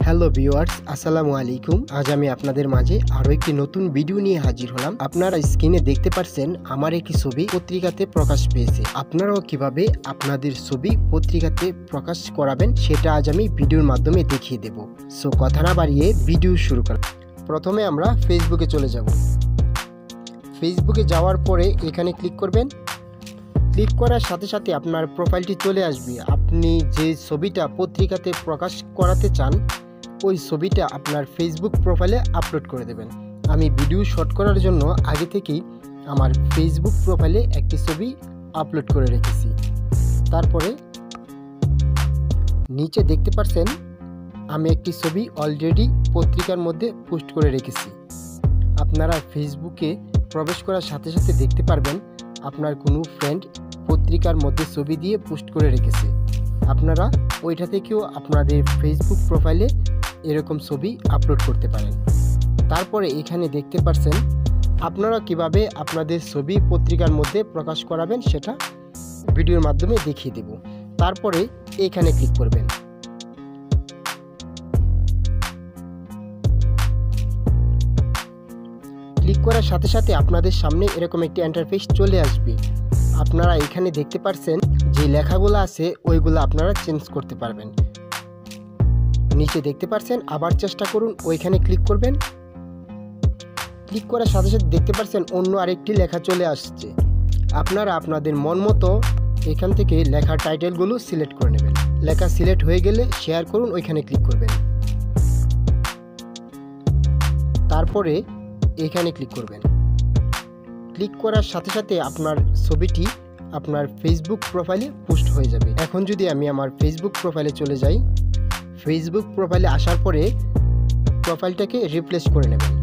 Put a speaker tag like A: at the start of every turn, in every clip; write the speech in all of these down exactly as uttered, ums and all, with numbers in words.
A: Hello viewers, আসসালামু আলাইকুম। আজ আমি আপনাদের মাঝে আরও একটি নতুন ভিডিও নিয়ে হাজির হলাম। আপনারা স্ক্রিনে দেখতে পাচ্ছেন আমার একটি ছবি পত্রিকাতে প্রকাশ পেয়েছে। আপনারাও কিভাবে আপনাদের ছবি পত্রিকাতে প্রকাশ করাবেন সেটা আজ আমি ভিডিওর মাধ্যমে দেখিয়ে দেব। সো কথা না বাড়িয়ে ভিডিও শুরু করা। প্রথমে আমরা ফেসবুকে চলে যাব। ফেসবুকে যাওয়ার পরে এখানে ক্লিক করবেন। ক্লিক করার সাথে সাথে আপনার প্রোফাইলটি চলে আসবে। আপনি যে ছবিটা পত্রিকাতে প্রকাশ করাতে চান ওই ছবিটা আপনার ফেসবুক প্রোফাইলে আপলোড করে দেবেন। আমি ভিডিও শট করার জন্য আগে থেকেই আমার ফেসবুক প্রোফাইলে একটি ছবি আপলোড করে রেখেছি। তারপরে নিচে দেখতে পাচ্ছেন আমি একটি ছবি অলরেডি পত্রিকার মধ্যে পোস্ট করে রেখেছি। আপনারা ফেসবুকে প্রবেশ করার সাথে সাথে দেখতে পারবেন আপনার কোনো ফ্রেন্ড পত্রিকার মধ্যে ছবি দিয়ে পোস্ট করে রেখেছে। আপনারা ওইটা থেকেও আপনাদের ফেসবুক প্রোফাইলে এরকম ছবি আপলোড করতে পারেন। তারপরে এখানে দেখতে পাচ্ছেন আপনারা কিভাবে আপনাদের ছবি পত্রিকার মধ্যে প্রকাশ করাবেন সেটা ভিডিওর মাধ্যমে দেখিয়ে দেব। তারপরে এখানে ক্লিক করবেন। ক্লিক করার সাথে সাথে আপনাদের সামনে এরকম একটি ইন্টারফেস চলে আসবে। আপনারা এখানে দেখতে পাচ্ছেন যে লেখাগুলো আছে ওইগুলো আপনারা চেঞ্জ করতে পারবেন। নিচে দেখতে পাচ্ছেন আবার চেষ্টা করুন, ওইখানে ক্লিক করবেন। ক্লিক করার সাথে সাথে দেখতে পাচ্ছেন অন্য আরেকটি লেখা চলে আসছে। আপনারা আপনাদের মন মতো এখান থেকে লেখার টাইটেলগুলো সিলেক্ট করে নেবেন। লেখা সিলেক্ট হয়ে গেলে শেয়ার করুন, ওইখানে ক্লিক করবেন। তারপরে এখানে ক্লিক করবেন। ক্লিক করার সাথে সাথে আপনার ছবিটি আপনার ফেসবুক প্রোফাইলে পোস্ট হয়ে যাবে। এখন যদি আমি আমার ফেসবুক প্রোফাইলে চলে যাই, ফেসবুক প্রোফাইলে আসার পরে প্রোফাইলটাকে রিপ্লেস করে নেবেন।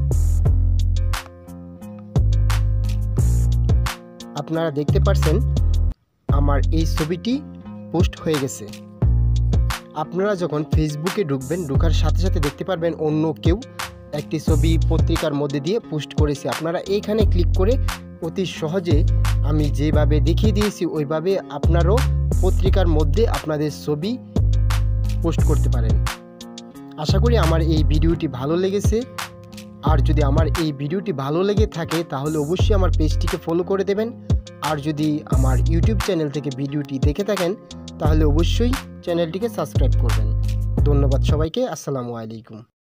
A: আপনারা দেখতে পাচ্ছেন আমার এই ছবিটি পোস্ট হয়ে গেছে। আপনারা যখন ফেসবুকে ঢুকবেন, ঢোকার সাথে সাথে দেখতে পারবেন অন্য কেউ একটি ছবি পত্রিকার মধ্যে দিয়ে পোস্ট করেছে। আপনারা এইখানে ক্লিক করে অতি সহজে আমি যেভাবে দেখিয়ে দিয়েছি ওইভাবে আপনারও পত্রিকার মধ্যে আপনাদের ছবি পোস্ট করতে পারেন। আশা করি আমার এই ভিডিওটি ভালো লেগেছে। আর যদি আমার এই ভিডিওটি ভালো লেগে থাকে তাহলে অবশ্যই আমার পেজটিকে ফলো করে দেবেন। আর যদি আমার ইউটিউব চ্যানেল থেকে ভিডিওটি দেখে থাকেন তাহলে অবশ্যই চ্যানেলটিকে সাবস্ক্রাইব করবেন। ধন্যবাদ সবাইকে। আসসালামু আলাইকুম।